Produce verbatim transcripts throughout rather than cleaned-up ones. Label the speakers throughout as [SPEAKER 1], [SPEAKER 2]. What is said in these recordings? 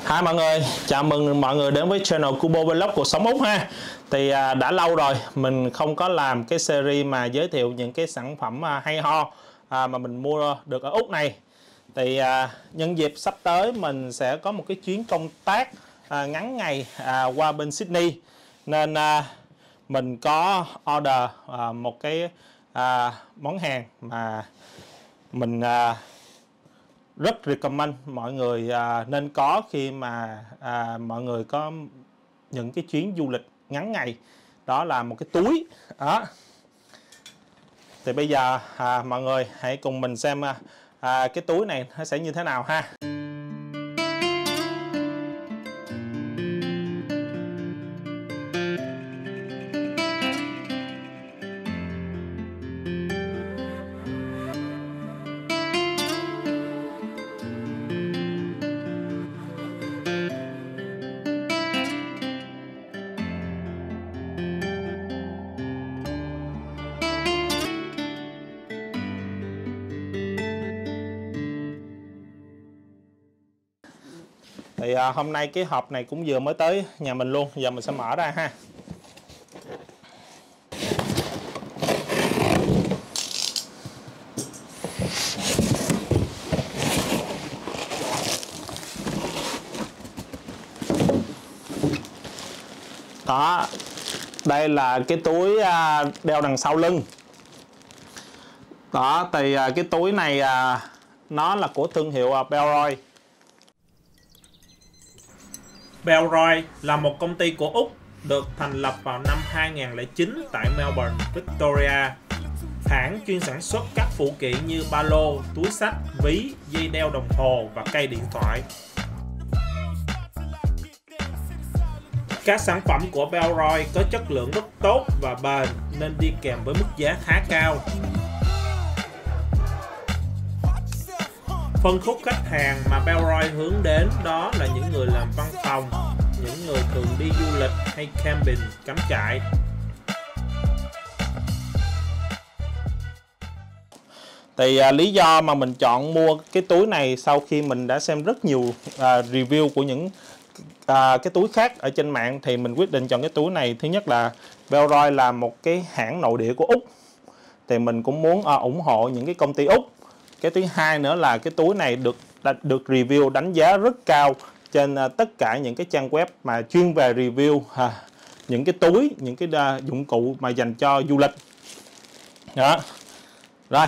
[SPEAKER 1] Hi mọi người, chào mừng mọi người đến với channel Kubo Vlog cuộc sống Úc ha. Thì à, đã lâu rồi mình không có làm cái series mà giới thiệu những cái sản phẩm à, hay ho à, mà mình mua được ở Úc này. Thì à, nhân dịp sắp tới mình sẽ có một cái chuyến công tác à, ngắn ngày à, qua bên Sydney. Nên à, mình có order à, một cái à, món hàng mà mình à, rất recommend mọi người à, nên có khi mà à, mọi người có những cái chuyến du lịch ngắn ngày, đó là một cái túi đó. Thì bây giờ à, mọi người hãy cùng mình xem à, cái túi này nó sẽ như thế nào ha. Thì à, hôm nay cái hộp này cũng vừa mới tới nhà mình luôn. Giờ mình sẽ mở ra ha. Đó, đây là cái túi à, đeo đằng sau lưng. Đó, thì à, cái túi này à, nó là của thương hiệu à, Bellroy.
[SPEAKER 2] Bellroy là một công ty của Úc được thành lập vào năm hai nghìn không trăm lẻ chín tại Melbourne, Victoria. Hãng chuyên sản xuất các phụ kiện như ba lô, túi xách, ví, dây đeo đồng hồ và cây điện thoại. Các sản phẩm của Bellroy có chất lượng rất tốt và bền nên đi kèm với mức giá khá cao. Phân khúc khách hàng mà Bellroy hướng đến đó là những người làm văn phòng, những người thường đi du lịch hay camping, cắm trại.
[SPEAKER 1] Thì à, lý do mà mình chọn mua cái túi này sau khi mình đã xem rất nhiều à, review của những à, cái túi khác ở trên mạng, thì mình quyết định chọn cái túi này. Thứ nhất là Bellroy là một cái hãng nội địa của Úc, thì mình cũng muốn à, ủng hộ những cái công ty Úc. Cái thứ hai nữa là cái túi này được được review đánh giá rất cao trên uh, tất cả những cái trang web mà chuyên về review uh, những cái túi, những cái uh, dụng cụ mà dành cho du lịch. Đó. Rồi.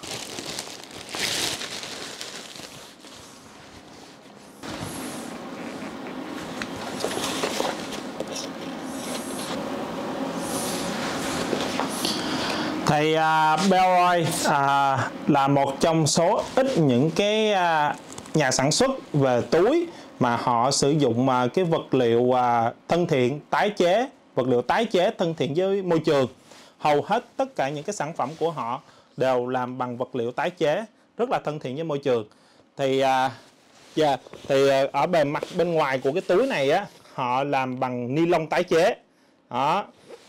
[SPEAKER 1] Thì uh, Bellroy uh, là một trong số ít những cái uh, nhà sản xuất về túi mà họ sử dụng uh, cái vật liệu uh, thân thiện, tái chế, vật liệu tái chế thân thiện với môi trường. Hầu hết tất cả những cái sản phẩm của họ đều làm bằng vật liệu tái chế, rất là thân thiện với môi trường. Thì uh, yeah, thì uh, ở bề mặt bên ngoài của cái túi này á, họ làm bằng ni lông tái chế. Đó.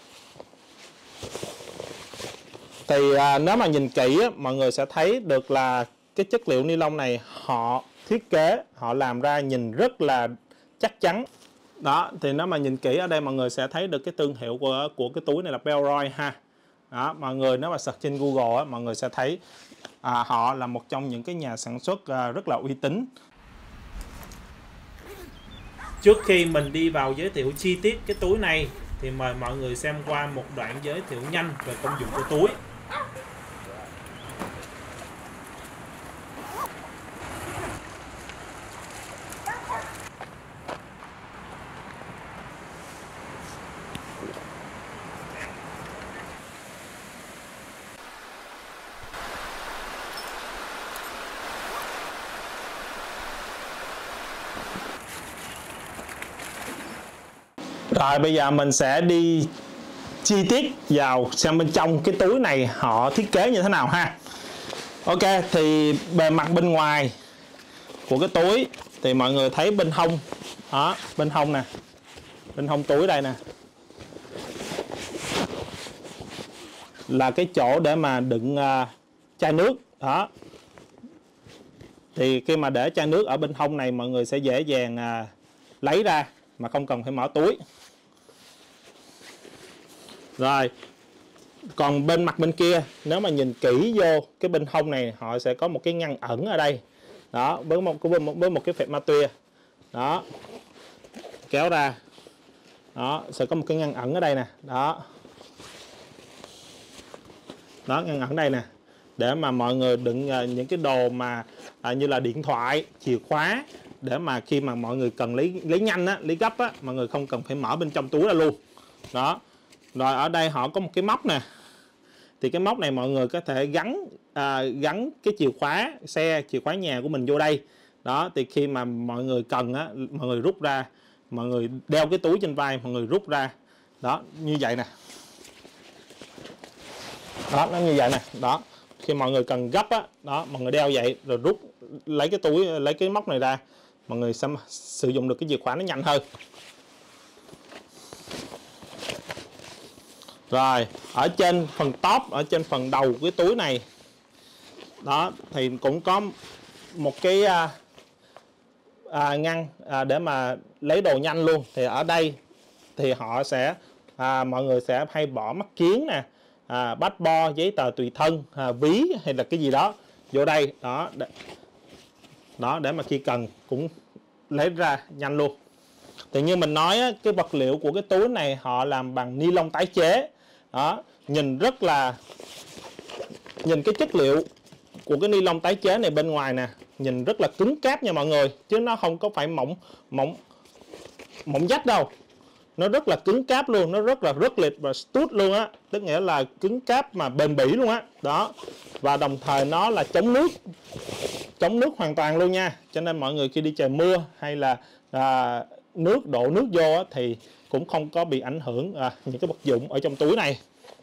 [SPEAKER 1] Thì à, nếu mà nhìn kỹ á, mọi người sẽ thấy được là cái chất liệu ni lông này họ thiết kế, họ làm ra nhìn rất là chắc chắn. Đó, thì nếu mà nhìn kỹ ở đây mọi người sẽ thấy được cái thương hiệu của của cái túi này là Bellroy ha. Đó, mọi người nếu mà search trên Google á, mọi người sẽ thấy à, họ là một trong những cái nhà sản xuất à, rất là uy tín.
[SPEAKER 2] Trước khi mình đi vào giới thiệu chi tiết cái túi này thì mời mọi người xem qua một đoạn giới thiệu nhanh về công dụng của túi.
[SPEAKER 1] Rồi bây giờ mình sẽ đi chi tiết vào xem bên trong cái túi này họ thiết kế như thế nào ha. Ok, thì bề mặt bên ngoài của cái túi thì mọi người thấy bên hông. Đó, bên hông nè. Bên hông túi đây nè. Là cái chỗ để mà đựng uh, chai nước. Đó. Thì khi mà để chai nước ở bên hông này, mọi người sẽ dễ dàng à, lấy ra mà không cần phải mở túi. Rồi, còn bên mặt bên kia, nếu mà nhìn kỹ vô cái bên hông này, họ sẽ có một cái ngăn ẩn ở đây. Đó, với một, với một cái phẹp ma tuya. Đó, kéo ra. Đó, sẽ có một cái ngăn ẩn ở đây nè. Đó. Đó, ngăn ẩn đây nè. Để mà mọi người đựng những cái đồ mà à, như là điện thoại, chìa khóa, để mà khi mà mọi người cần lấy lấy nhanh á, lấy gấp á, mọi người không cần phải mở bên trong túi ra luôn. Đó. Rồi ở đây họ có một cái móc nè. Thì cái móc này mọi người có thể gắn à, gắn cái chìa khóa xe, chìa khóa nhà của mình vô đây. Đó, thì khi mà mọi người cần á, mọi người rút ra, mọi người đeo cái túi trên vai, mọi người rút ra. Đó, như vậy nè. Đó, nó như vậy nè. Đó, khi mọi người cần gấp á, đó, mọi người đeo vậy rồi rút lấy cái túi, lấy cái móc này ra, mọi người sẽ sử dụng được cái chìa khóa nó nhanh hơn. Rồi, ở trên phần top, ở trên phần đầu cái túi này, đó, thì cũng có một cái à, à, ngăn à, để mà lấy đồ nhanh luôn. Thì ở đây thì họ sẽ, à, mọi người sẽ hay bỏ mắt kiếng nè, à, passport, giấy tờ tùy thân, à, ví hay là cái gì đó vô đây. Đó, để, đó, để mà khi cần cũng lấy ra nhanh luôn. Thì như mình nói á, cái vật liệu của cái túi này họ làm bằng ni lông tái chế. Đó, nhìn rất là, nhìn cái chất liệu của cái ni lông tái chế này bên ngoài nè, nhìn rất là cứng cáp nha mọi người, chứ nó không có phải mỏng mỏng mỏng dách đâu. Nó rất là cứng cáp luôn, nó rất là rất liệt và stut luôn á, tức nghĩa là cứng cáp mà bền bỉ luôn á. Đó, và đồng thời nó là chống nước, chống nước hoàn toàn luôn nha. Cho nên mọi người khi đi trời mưa hay là à, nước đổ nước vô á, thì cũng không có bị ảnh hưởng à, những cái vật dụng ở trong túi này.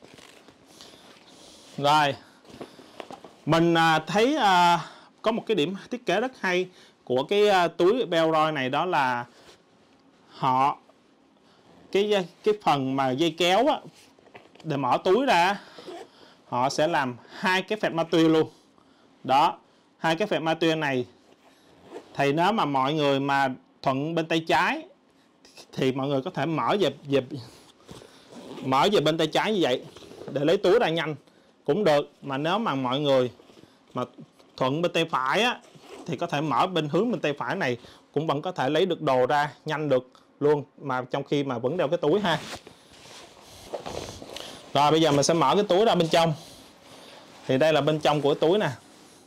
[SPEAKER 1] Rồi, mình à, thấy à, có một cái điểm thiết kế rất hay của cái à, túi Bellroy này, đó là họ cái cái phần mà dây kéo á, để mở túi ra, họ sẽ làm hai cái phẹp ma tuya luôn. Đó, hai cái phẹp ma tuya này thì nếu mà mọi người mà thuận bên tay trái thì mọi người có thể mở về, về mở về bên tay trái như vậy để lấy túi ra nhanh cũng được. Mà nếu mà mọi người mà thuận bên tay phải á, thì có thể mở bên hướng bên tay phải này, cũng vẫn có thể lấy được đồ ra nhanh được luôn, mà trong khi mà vẫn đeo cái túi ha. Rồi bây giờ mình sẽ mở cái túi ra bên trong. Thì đây là bên trong của cái túi nè.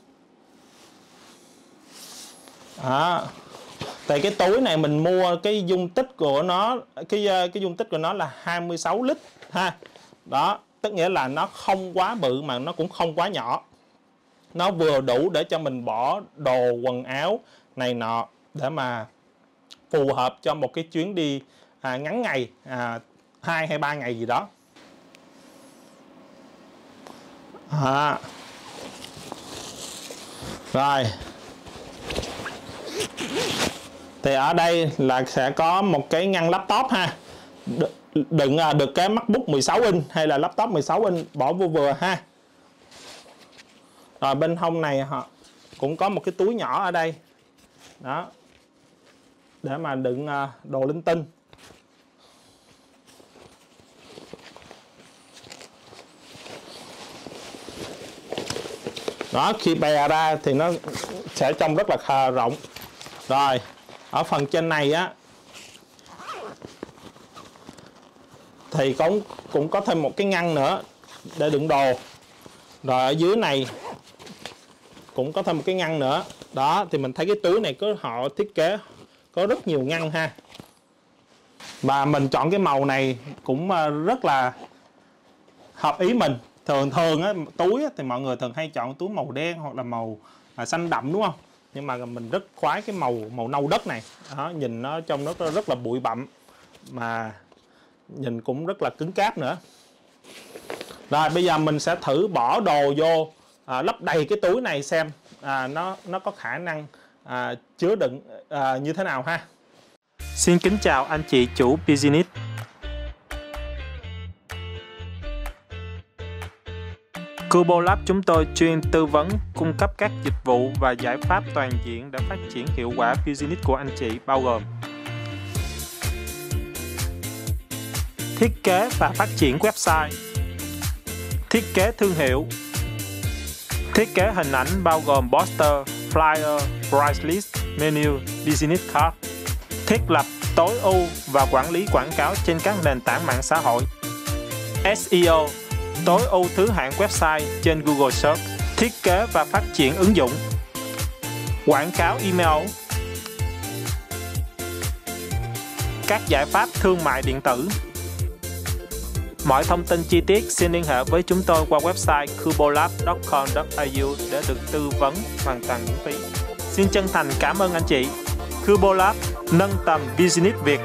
[SPEAKER 1] Đó. Tại cái túi này mình mua cái dung tích của nó, cái cái dung tích của nó là hai mươi sáu lít ha. Đó, tức nghĩa là nó không quá bự mà nó cũng không quá nhỏ. Nó vừa đủ để cho mình bỏ đồ quần áo này nọ để mà phù hợp cho một cái chuyến đi à, ngắn ngày, à, hai hay ba ngày gì đó. À. Rồi. Thì ở đây là sẽ có một cái ngăn laptop ha. Đựng được cái MacBook mười sáu inch hay là laptop mười sáu inch bỏ vô vừa ha. Rồi bên hông này họ cũng có một cái túi nhỏ ở đây. Đó. Để mà đựng đồ linh tinh. Đó, khi bè ra thì nó sẽ trông rất là rộng. Rồi, ở phần trên này á thì cũng cũng có thêm một cái ngăn nữa để đựng đồ. Rồi ở dưới này cũng có thêm một cái ngăn nữa. Đó, thì mình thấy cái túi này có họ thiết kế có rất nhiều ngăn ha. Và mình chọn cái màu này cũng rất là hợp ý mình. Thường thường á, túi á, thì mọi người thường hay chọn túi màu đen hoặc là màu à, xanh đậm đúng không? Nhưng mà mình rất khoái cái màu màu nâu đất này. Đó, nhìn nó trong nó rất là bụi bặm mà nhìn cũng rất là cứng cáp nữa. Rồi bây giờ mình sẽ thử bỏ đồ vô, à, lấp đầy cái túi này xem à, nó nó có khả năng à, chứa đựng à, như thế nào ha.
[SPEAKER 2] Xin kính chào anh chị chủ business. Cubolab chúng tôi chuyên tư vấn, cung cấp các dịch vụ và giải pháp toàn diện để phát triển hiệu quả business của anh chị, bao gồm thiết kế và phát triển website, thiết kế thương hiệu, thiết kế hình ảnh bao gồm poster, flyer, price list, menu, business card, thiết lập tối ưu và quản lý quảng cáo trên các nền tảng mạng xã hội, ét e o, tối ưu thứ hạng website trên Google Search, thiết kế và phát triển ứng dụng, quảng cáo email, các giải pháp thương mại điện tử. Mọi thông tin chi tiết xin liên hệ với chúng tôi qua website kubolab chấm com chấm a u để được tư vấn hoàn toàn miễn phí. Xin chân thành cảm ơn anh chị. Kubolab, nâng tầm business Việt.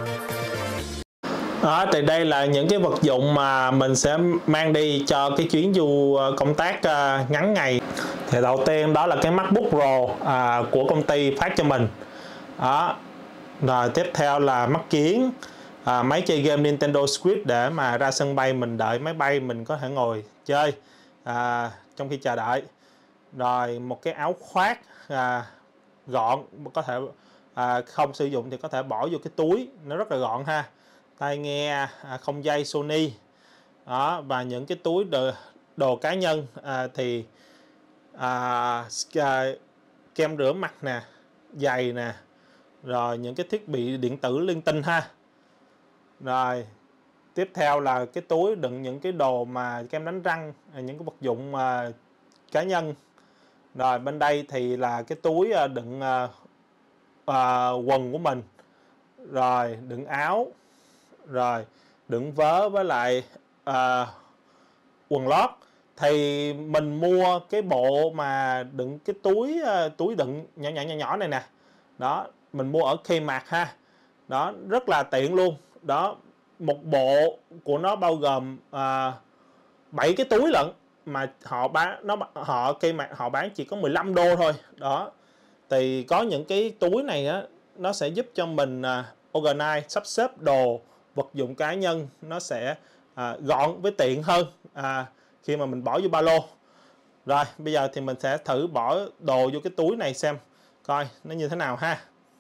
[SPEAKER 1] Đó, thì đây là những cái vật dụng mà mình sẽ mang đi cho cái chuyến du công tác uh, ngắn ngày. Thì đầu tiên đó là cái MacBook Pro uh, của công ty phát cho mình. Đó. Rồi tiếp theo là mắt kiếng, à, máy chơi game Nintendo Switch để mà ra sân bay mình đợi máy bay mình có thể ngồi chơi à, trong khi chờ đợi. Rồi một cái áo khoác à, gọn, có thể à, không sử dụng thì có thể bỏ vô cái túi, nó rất là gọn ha. Tai nghe à, không dây Sony. Đó, và những cái túi đồ, đồ cá nhân à, thì à, kem rửa mặt nè, giày nè, rồi những cái thiết bị điện tử linh tinh ha. Rồi tiếp theo là cái túi đựng những cái đồ mà kem đánh răng, những cái vật dụng uh, cá nhân. Rồi bên đây thì là cái túi uh, đựng uh, uh, quần của mình, rồi đựng áo, rồi đựng vớ với lại uh, quần lót. Thì mình mua cái bộ mà đựng cái túi uh, túi đựng nhỏ nhỏ nhỏ nhỏ này nè. Đó, mình mua ở Kmart ha. Đó, rất là tiện luôn. Đó, một bộ của nó bao gồm à, bảy cái túi lận mà họ bán nó họ Kmart họ bán chỉ có mười lăm đô thôi. Đó. Thì có những cái túi này á, nó sẽ giúp cho mình à, organize, sắp xếp đồ, vật dụng cá nhân nó sẽ à, gọn với tiện hơn à, khi mà mình bỏ vô ba lô. Rồi, bây giờ thì mình sẽ thử bỏ đồ vô cái túi này xem coi nó như thế nào ha.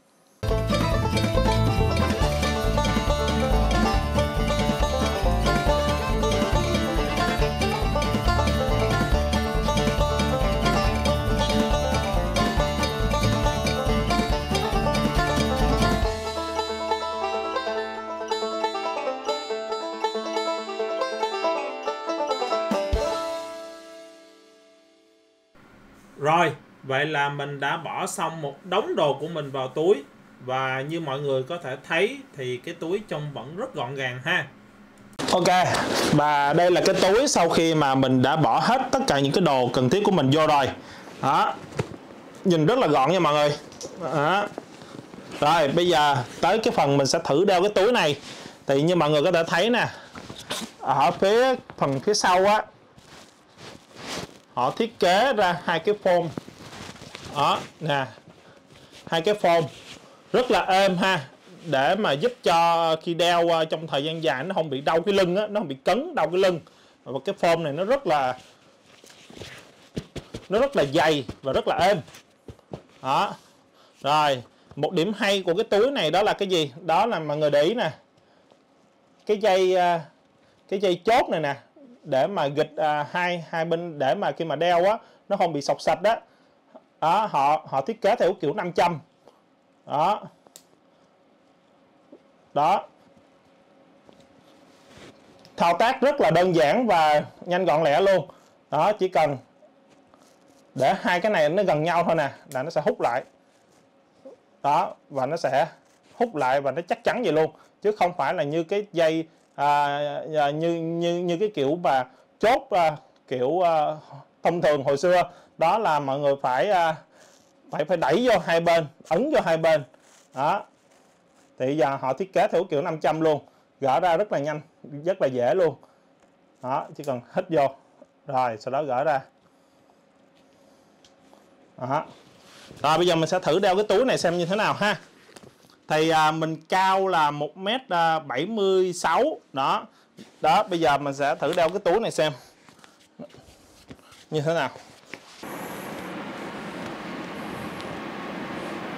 [SPEAKER 2] Rồi, vậy là mình đã bỏ xong một đống đồ của mình vào túi. Và như mọi người có thể thấy thì cái túi trông vẫn rất gọn gàng ha.
[SPEAKER 1] Ok, và đây là cái túi sau khi mà mình đã bỏ hết tất cả những cái đồ cần thiết của mình vô rồi. Đó, nhìn rất là gọn nha mọi người. Đó. Rồi, bây giờ tới cái phần mình sẽ thử đeo cái túi này. Thì như mọi người có thể thấy nè, ở phía phần phía sau á, họ thiết kế ra hai cái phông. Đó, nè, hai cái phông rất là êm ha, để mà giúp cho khi đeo trong thời gian dài nó không bị đau cái lưng á, nó không bị cấn đau cái lưng. Và cái phông này nó rất là nó rất là dày và rất là êm. Đó. Rồi, một điểm hay của cái túi này đó là cái gì? Đó là mọi người để ý nè, cái dây cái dây chốt này nè, để mà gịch à, hai hai bên để mà khi mà đeo á nó không bị xộc xạch đó. Đó, họ họ thiết kế theo kiểu năm trăm. Đó. Đó. Thao tác rất là đơn giản và nhanh gọn lẹ luôn. Đó, chỉ cần để hai cái này nó gần nhau thôi nè là nó sẽ hút lại. Đó, và nó sẽ hút lại và nó chắc chắn vậy luôn, chứ không phải là như cái dây à, như như như cái kiểu mà chốt à, kiểu à, thông thường hồi xưa. Đó là mọi người phải à, phải phải đẩy vô hai bên, ấn vô hai bên. Đó. Thì giờ họ thiết kế theo kiểu năm trăm luôn, gỡ ra rất là nhanh, rất là dễ luôn. Đó, chỉ cần hít vô rồi sau đó gỡ ra. Đó. Rồi bây giờ mình sẽ thử đeo cái túi này xem như thế nào ha. Thì à, mình cao là một mét bảy mươi sáu. Đó. Đó, bây giờ mình sẽ thử đeo cái túi này xem như thế nào.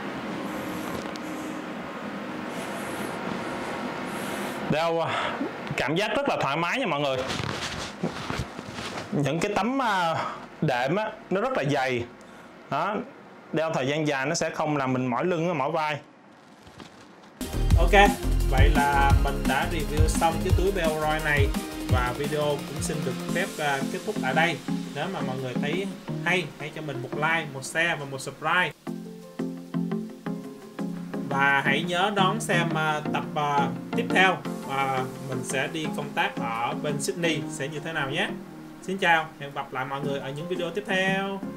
[SPEAKER 1] Đeo cảm giác rất là thoải mái nha mọi người. Những cái tấm đệm á, nó rất là dày đó, đeo thời gian dài nó sẽ không làm mình mỏi lưng mỏi vai.
[SPEAKER 2] Ok, vậy là mình đã review xong cái túi Bellroy này và video cũng xin được phép uh, kết thúc ở đây. Nếu mà mọi người thấy hay, hãy cho mình một like, một share và một subscribe. Và hãy nhớ đón xem uh, tập uh, tiếp theo, uh, mình sẽ đi công tác ở bên Sydney sẽ như thế nào nhé. Xin chào, hẹn gặp lại mọi người ở những video tiếp theo.